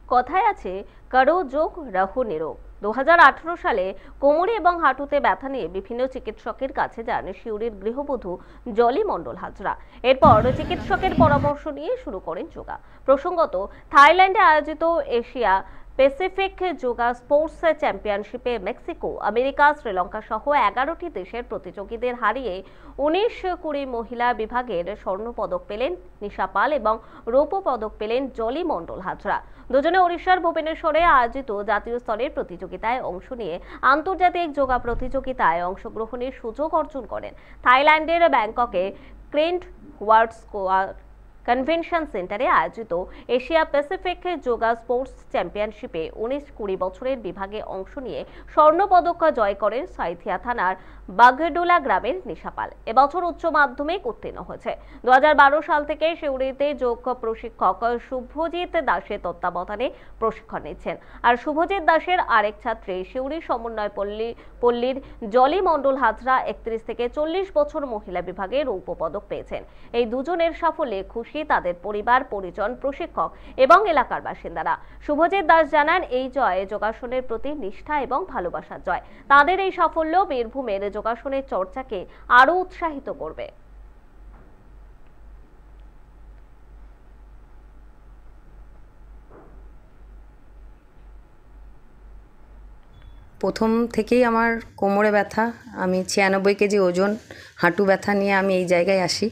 কথায় আছে করো যোগ রাহো নিরোগ। 2018 সালে কোমরে এবং হাঁটুতে ব্যথা নিয়ে বিভিন্ন চিকিৎসকের কাছে যান সিউড়ির গৃহবধূ জলি মণ্ডল হাজরা। এরপর চিকিৎসকের পরামর্শ নিয়ে শুরু করেন যোগা। প্রসঙ্গত, থাইল্যান্ডে আয়োজিত এশিয়া প্যাসিফিক যোগা স্পোর্টস চ্যাম্পিয়নশিপে মেক্সিকো, আমেরিকা, শ্রীলঙ্কা সহ 11টি দেশের প্রতিযোগীদের হারিয়ে 19-20 মহিলা বিভাগের স্বর্ণ পদক পেলেন নিশা পাল এবং রৌপ্য পদক পেলেন জলি মণ্ডল হাজরা। দুজনে ওড়িশার ভুবনেশ্বরে আয়োজিত জাতীয় স্তরের প্রতিযোগিতায় অংশ নিয়ে আন্তর্জাতিক যোগা প্রতিযোগিতায় অংশগ্রহণের সুযোগ অর্জন করেন। থাইল্যান্ডের ব্যাংককে ক্রেন্ট ওয়ার্ডস কনভেনশন সেন্টারে আয়োজিত এশিয়া প্যাসিফিক যোগা স্পোর্টস চ্যাম্পিয়নশিপে 19-20 বছরের বিভাগে অংশ নিয়ে স্বর্ণ পদক জয় করেন সাঁইথিয়া থানার বাঘডোলা গ্রামের নিশাপাল। এবছর উচ্চ মাধ্যমিক উত্তীর্ণ হয়েছে। 2012 সাল থেকে সিউড়িতে যোগ প্রশিক্ষক শুভজিৎ দাসের তত্ত্বাবধানে প্রশিক্ষণ নিচ্ছেন। আর শুভজিৎ দাসের আরেক ছাত্রী সিউড়ি সমন্বয় পল্লীর জলি মণ্ডল হাজরা 31 থেকে 40 বছর মহিলা বিভাগে রৌপ্য পদক পেয়েছেন। এই দুজনের সাফল্যে খুশি তাদের পরিবার, পরিজন, প্রশিক্ষক এবং এলাকার বাসিন্দারা। শুভজিৎ দাস জানান, এই জয় যোগাসনের প্রতি নিষ্ঠা এবং ভালোবাসার জয়। তাদের এই সাফল্য বীরভূমের যোগাসনের চর্চাকে আরো উৎসাহিত করবে। প্রথম থেকেই আমার কোমরে ব্যথা, আমি 96 কেজি ওজন, হাঁটু ব্যথা নিয়ে আমি এই জায়গায় আসি।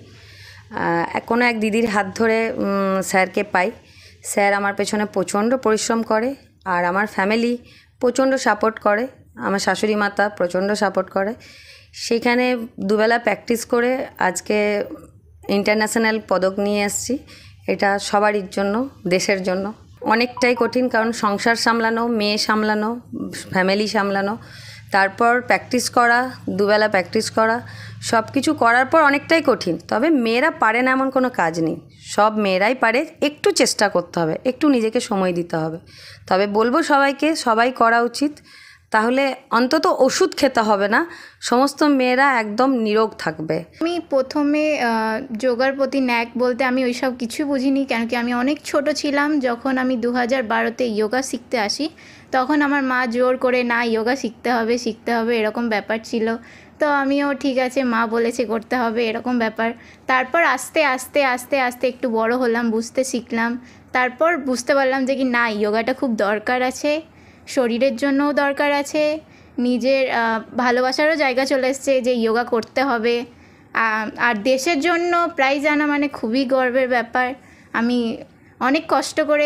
কোনো এক দিদির হাত ধরে স্যারকে পাই। স্যার আমার পেছনে প্রচণ্ড পরিশ্রম করে আর আমার ফ্যামিলি প্রচণ্ড সাপোর্ট করে, আমার শাশুড়ি মাতা প্রচণ্ড সাপোর্ট করে। সেখানে দুবেলা প্র্যাকটিস করে আজকে ইন্টারন্যাশনাল পদক নিয়ে এসেছি। এটা সবারই জন্য, দেশের জন্য অনেকটাই কঠিন, কারণ সংসার সামলানো, মেয়ে সামলানো, ফ্যামিলি সামলানো, তারপর প্র্যাকটিস করা, দুবেলা প্র্যাকটিস করা, সব কিছু করার পর অনেকটাই কঠিন। তবে মেয়েরা পারে না এমন কোনো কাজ নেই, সব মেয়েরাই পারে। একটু চেষ্টা করতে হবে, একটু নিজেকে সময় দিতে হবে। তবে বলবো সবাইকে, সবাই করা উচিত, তাহলে অন্তত ওষুধ খেতে হবে না, সমস্ত মেয়েরা একদম নিরোগ থাকবে। আমি প্রথমে যোগার প্রতি ন্যাক বলতে আমি ওইসব কিছু বুঝিনি, কেন কি আমি অনেক ছোট ছিলাম যখন আমি 2012-তে যোগা শিখতে আসি। তখন আমার মা জোর করে, না যোগা শিখতে হবে এরকম ব্যাপার ছিল। তো আমিও ঠিক আছে, মা বলেছে করতে হবে এরকম ব্যাপার। তারপর আস্তে আস্তে আস্তে আস্তে একটু বড় হলাম, বুঝতে শিখলাম। তারপর বুঝতে পারলাম যে কি না, যোগাটা খুব দরকার আছে, শরীরের জন্যও দরকার আছে, নিজের ভালোবাসারও জায়গা চলে এসছে যে যোগা করতে হবে। আর দেশের জন্য প্রাইজ আনা মানে খুবই গর্বের ব্যাপার। আমি অনেক কষ্ট করে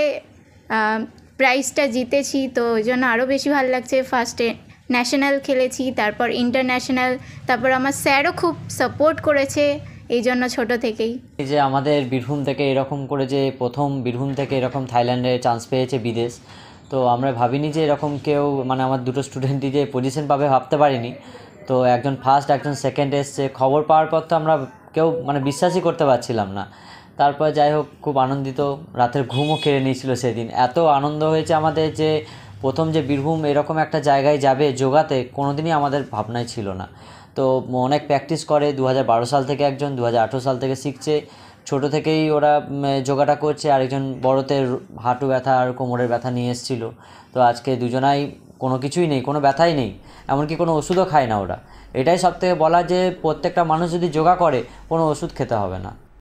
প্রাইজটা জিতেছি, তো ওই জন্য আরও বেশি ভালো লাগছে। ফার্স্টে ন্যাশনাল খেলেছি, তারপর ইন্টারন্যাশনাল, তারপর আমার স্যারও খুব সাপোর্ট করেছে এই জন্য ছোটো থেকেই। এই যে আমাদের বীরভূম থেকে এরকম করে, যে প্রথম বীরভূম থেকে এরকম থাইল্যান্ডে চান্স পেয়েছে বিদেশ, তো আমরা ভাবিনি যে এরকম কেউ, মানে আমার দুটো স্টুডেন্টই যে পজিশন পাবে ভাবতে পারিনি। তো একজন ফার্স্ট, একজন সেকেন্ড এসছে। খবর পাওয়ার পর তো আমরা কেউ মানে বিশ্বাসই করতে পারছিলাম না। তারপর যাই হোক, খুব আনন্দিত, রাতের ঘুমও কেড়ে নিয়েছিল সেদিন। এত আনন্দ হয়েছে আমাদের যে প্রথম যে বীরভূম এরকম একটা জায়গায় যাবে যোগাতে, কোনো দিনই আমাদের ভাবনায় ছিল না। তো অনেক প্র্যাকটিস করে, 2012 সাল থেকে একজন, 2018 সাল থেকে শিখছে। ছোটো থেকেই ওরা যোগাটা করছে। আরেকজন বড়তে হাঁটু ব্যথা আর কোমরের ব্যথা নিয়ে এসেছিলো। তো আজকে দুজনাই কোনো কিছুই নেই, কোনো ব্যথাই নেই, এমনকি কোনো ওষুধও খায় না ওরা। এটাই সবথেকে বলা, যে প্রত্যেকটা মানুষ যদি যোগা করে কোনো ওষুধ খেতে হবে না।